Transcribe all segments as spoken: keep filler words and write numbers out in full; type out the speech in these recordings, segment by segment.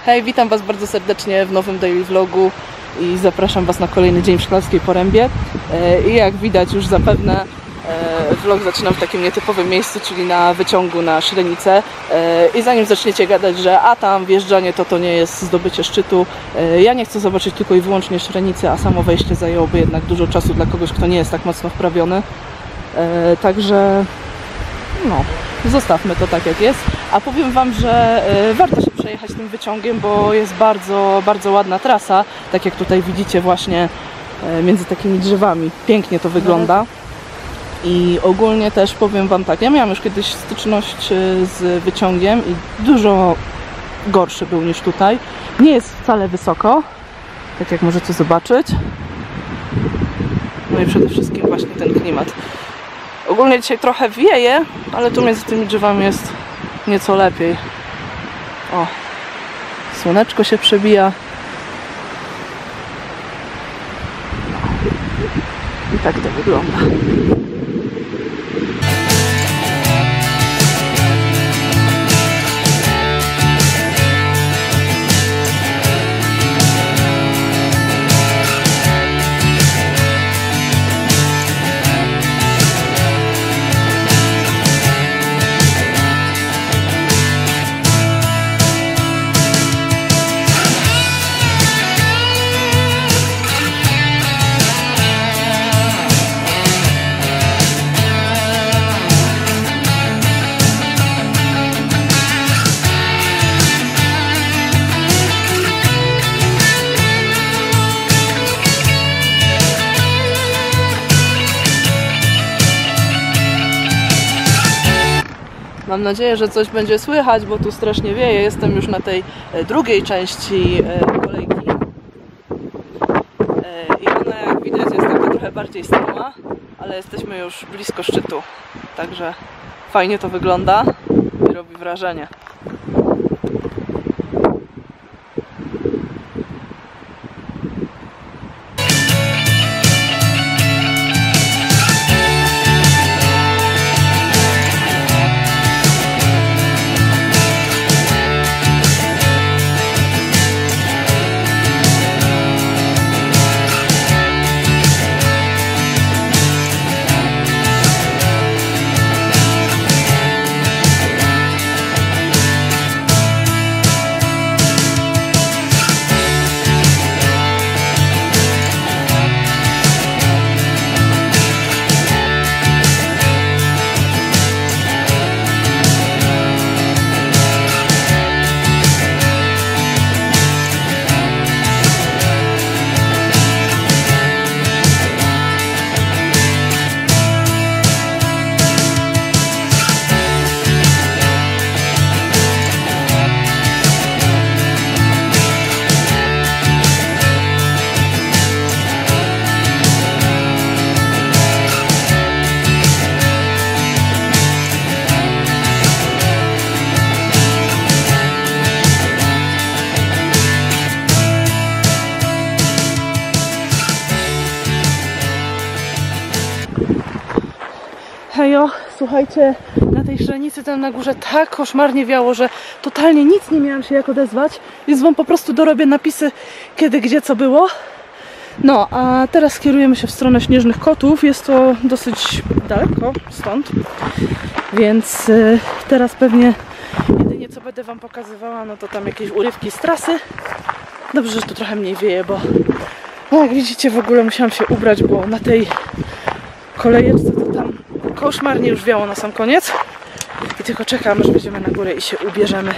Hej, witam Was bardzo serdecznie w nowym daily vlogu i zapraszam Was na kolejny dzień w Szklarskiej Porębie. I jak widać już zapewne vlog zaczynam w takim nietypowym miejscu, czyli na wyciągu na Szrenicę. I zanim zaczniecie gadać, że a tam wjeżdżanie to to nie jest zdobycie szczytu, ja nie chcę zobaczyć tylko i wyłącznie Szrenicy, a samo wejście zajęłoby jednak dużo czasu dla kogoś, kto nie jest tak mocno wprawiony. Także no, zostawmy to tak jak jest. A powiem Wam, że warto się przejechać tym wyciągiem, bo jest bardzo, bardzo ładna trasa. Tak jak tutaj widzicie właśnie między takimi drzewami. Pięknie to wygląda. I ogólnie też powiem Wam tak, ja miałam już kiedyś styczność z wyciągiem i dużo gorszy był niż tutaj. Nie jest wcale wysoko, tak jak możecie zobaczyć. No i przede wszystkim właśnie ten klimat. Ogólnie dzisiaj trochę wieje, ale tu między tymi drzewami jest nieco lepiej. O, słoneczko się przebija. I tak to wygląda. Mam nadzieję, że coś będzie słychać, bo tu strasznie wieje. Jestem już na tej drugiej części kolejki. I ona, jak widać, jest taka trochę bardziej stroma, ale jesteśmy już blisko szczytu. Także fajnie to wygląda i robi wrażenie. Hejo, słuchajcie, na tej Szrenicy tam na górze tak koszmarnie wiało, że totalnie nic nie miałam się jak odezwać, więc Wam po prostu dorobię napisy kiedy, gdzie, co było. No, a teraz kierujemy się w stronę Śnieżnych Kotów, jest to dosyć daleko stąd, więc y, teraz pewnie jedynie co będę Wam pokazywała, no to tam jakieś urywki z trasy. Dobrze, że tu trochę mniej wieje, bo no, jak widzicie w ogóle musiałam się ubrać, bo na tej kolejeczce to tam koszmarnie już wiało na sam koniec i tylko czekam, aż będziemy na górę i się ubierzemy.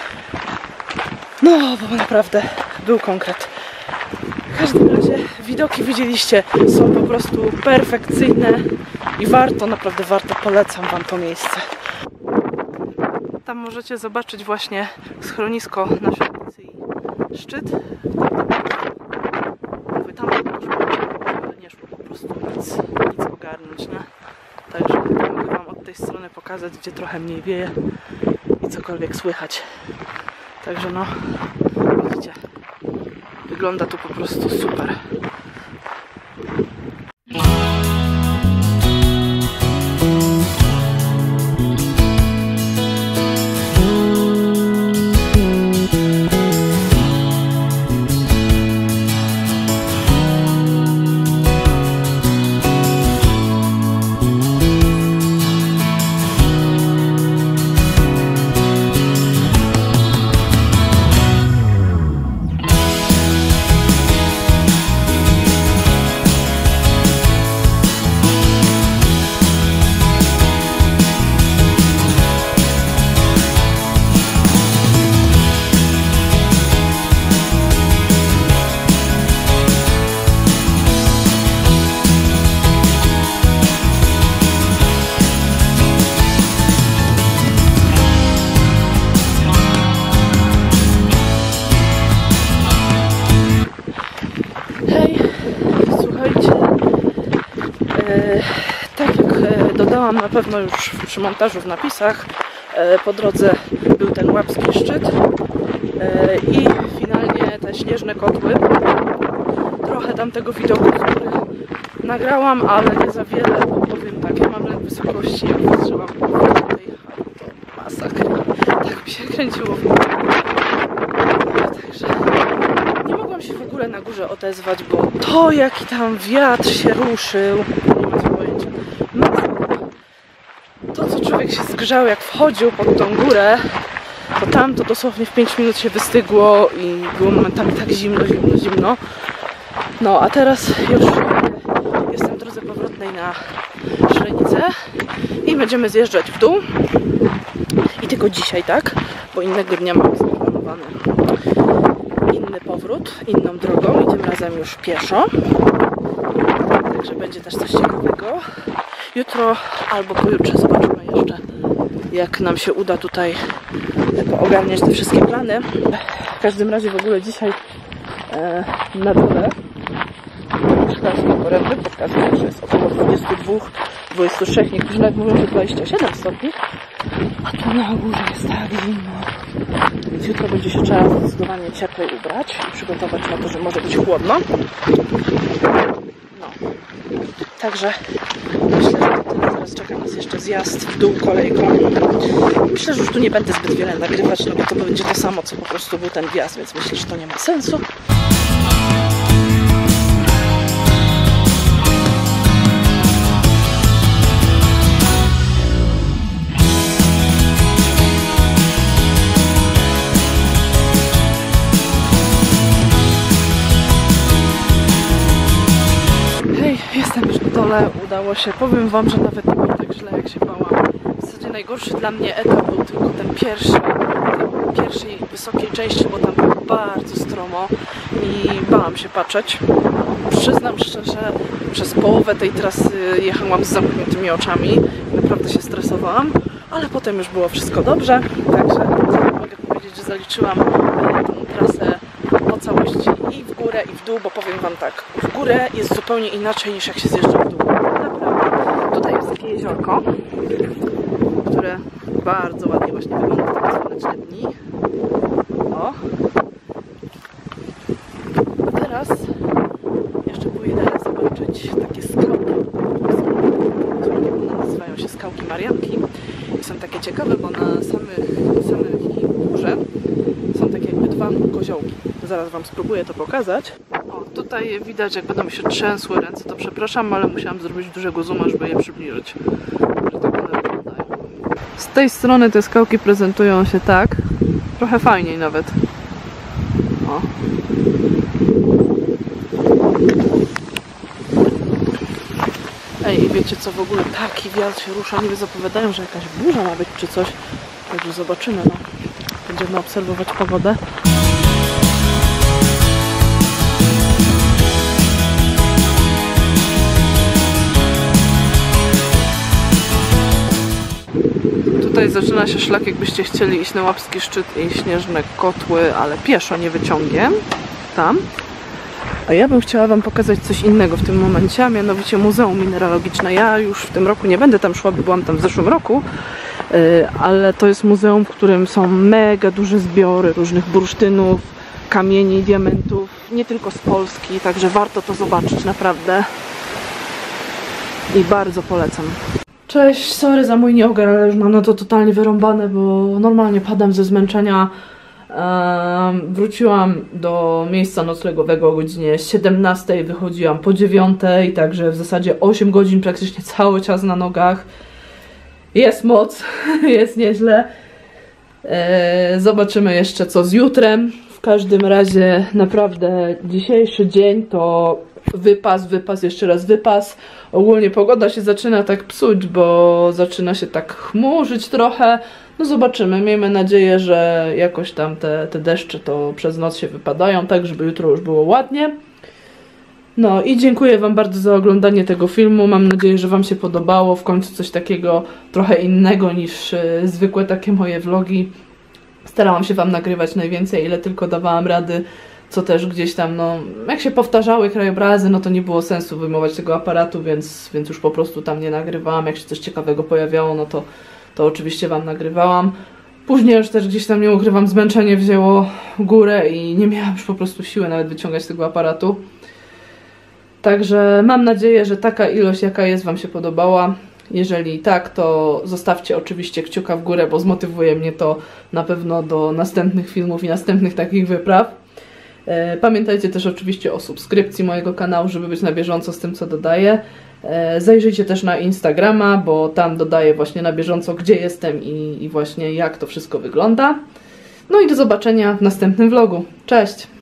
No, bo naprawdę był konkret. W każdym razie widoki widzieliście, są po prostu perfekcyjne i warto, naprawdę warto, polecam Wam to miejsce. Tam możecie zobaczyć właśnie schronisko na Szrenicy i szczyt. Tam nie szło po prostu nic, nic ogarnąć, nie? Także mogę Wam od tej strony pokazać, gdzie trochę mniej wieje i cokolwiek słychać. Także no, widzicie, wygląda tu po prostu super. powiedziałam na pewno już przy montażu w napisach, po drodze był ten łapski szczyt i finalnie te śnieżne kotły. Trochę tam tego widoku, który nagrałam, ale nie za wiele, bo powiem tak, ja mam lęk wysokości, jak patrzyłam po tej hali, to masakra. Tak mi się kręciło w głowie. Także nie mogłam się w ogóle na górze odezwać, bo to jaki tam wiatr się ruszył, nie macie pojęcia. No, to co człowiek się zgrzał jak wchodził pod tą górę, to tam to dosłownie w pięć minut się wystygło i było momentami tak zimno, zimno, zimno. No a teraz już jestem w drodze powrotnej na Szrenicę i będziemy zjeżdżać w dół. I tylko dzisiaj, tak? Bo innego dnia mam zaplanowany inny powrót, inną drogą i tym razem już pieszo. Także będzie też coś ciekawego. Jutro albo pojutrze zobaczymy jeszcze, jak nam się uda tutaj ogarniać te wszystkie plany. W każdym razie w ogóle dzisiaj e, na dole szklarskiej poręby pokazuje, że jest około dwadzieścia dwa do dwudziestu trzech, niektórzy nawet mówią, że dwadzieścia siedem stopni, a tu na górze jest tak zimno. Więc jutro będzie się trzeba zdecydowanie cieplej ubrać i przygotować na to, że może być chłodno. No. Także myślę, że to tyle. Zaraz czeka nas jeszcze zjazd w dół kolejką. Myślę, że już tu nie będę zbyt wiele nagrywać, no bo to będzie to samo, co po prostu był ten wjazd, więc myślę, że to nie ma sensu. Jestem już na dole, udało się. Powiem wam, że nawet nie było tak źle, jak się bałam. W zasadzie najgorszy dla mnie etap był tylko ten pierwszy, tej pierwszej wysokiej części, bo tam było bardzo stromo i bałam się patrzeć. Przyznam szczerze, przez połowę tej trasy jechałam z zamkniętymi oczami. Naprawdę się stresowałam, ale potem już było wszystko dobrze. Także mogę powiedzieć, że zaliczyłam tę trasę po całości i w górę, i w dół, bo powiem wam tak, w górę jest zupełnie inaczej niż jak się zjeżdża w dół. Naprawdę. Tutaj jest takie jeziorko, które bardzo ładnie właśnie wygląda w takie słoneczne dni. O. A teraz jeszcze pójdę zobaczyć takie skałki. One nazywają się Skałki Marianki i są takie ciekawe, bo na samych, samej górze są takie jakby dwa koziołki. Zaraz wam spróbuję to pokazać. O, tutaj widać, jak będą mi się trzęsły ręce, to przepraszam, ale musiałam zrobić dużego zooma, żeby je przybliżyć. Że tak one wyglądają. Z tej strony te skałki prezentują się tak. Trochę fajniej nawet. O. Ej, wiecie co, w ogóle taki wiatr się rusza, niby zapowiadają, że jakaś burza ma być czy coś. Także zobaczymy, no. Będziemy obserwować pogodę. Tutaj zaczyna się szlak, jakbyście chcieli iść na Łapski Szczyt i śnieżne kotły, ale pieszo, nie wyciągiem. Tam. A ja bym chciała wam pokazać coś innego w tym momencie, a mianowicie Muzeum Mineralogiczne. Ja już w tym roku nie będę tam szła, bo byłam tam w zeszłym roku, ale to jest muzeum, w którym są mega duże zbiory różnych bursztynów, kamieni, diamentów, nie tylko z Polski, także warto to zobaczyć naprawdę i bardzo polecam. Cześć, sorry za mój nieogar, ale już mam na to totalnie wyrąbane, bo normalnie padam ze zmęczenia. Um, wróciłam do miejsca noclegowego o godzinie siedemnastej, wychodziłam po dziewiątej, także w zasadzie osiem godzin praktycznie cały czas na nogach. Jest moc, jest nieźle. E, zobaczymy jeszcze co z jutrem. W każdym razie naprawdę dzisiejszy dzień to wypas, wypas, jeszcze raz wypas. Ogólnie pogoda się zaczyna tak psuć, bo zaczyna się tak chmurzyć trochę. No zobaczymy, miejmy nadzieję, że jakoś tam te, te deszcze to przez noc się wypadają, tak żeby jutro już było ładnie. No i dziękuję wam bardzo za oglądanie tego filmu, mam nadzieję, że wam się podobało, w końcu coś takiego trochę innego niż y, zwykłe takie moje vlogi. Starałam się wam nagrywać najwięcej, ile tylko dawałam rady, co też gdzieś tam, no, jak się powtarzały krajobrazy, no to nie było sensu wyjmować tego aparatu, więc, więc już po prostu tam nie nagrywałam. Jak się coś ciekawego pojawiało, no to, to oczywiście Wam nagrywałam. Później już też gdzieś tam, nie ukrywam, zmęczenie wzięło górę i nie miałam już po prostu siły nawet wyciągać tego aparatu. Także mam nadzieję, że taka ilość, jaka jest, Wam się podobała. Jeżeli tak, to zostawcie oczywiście kciuka w górę, bo zmotywuje mnie to na pewno do następnych filmów i następnych takich wypraw. Pamiętajcie też oczywiście o subskrypcji mojego kanału, żeby być na bieżąco z tym, co dodaję. Zajrzyjcie też na Instagrama, bo tam dodaję właśnie na bieżąco, gdzie jestem i, i właśnie jak to wszystko wygląda. No i do zobaczenia w następnym vlogu. Cześć!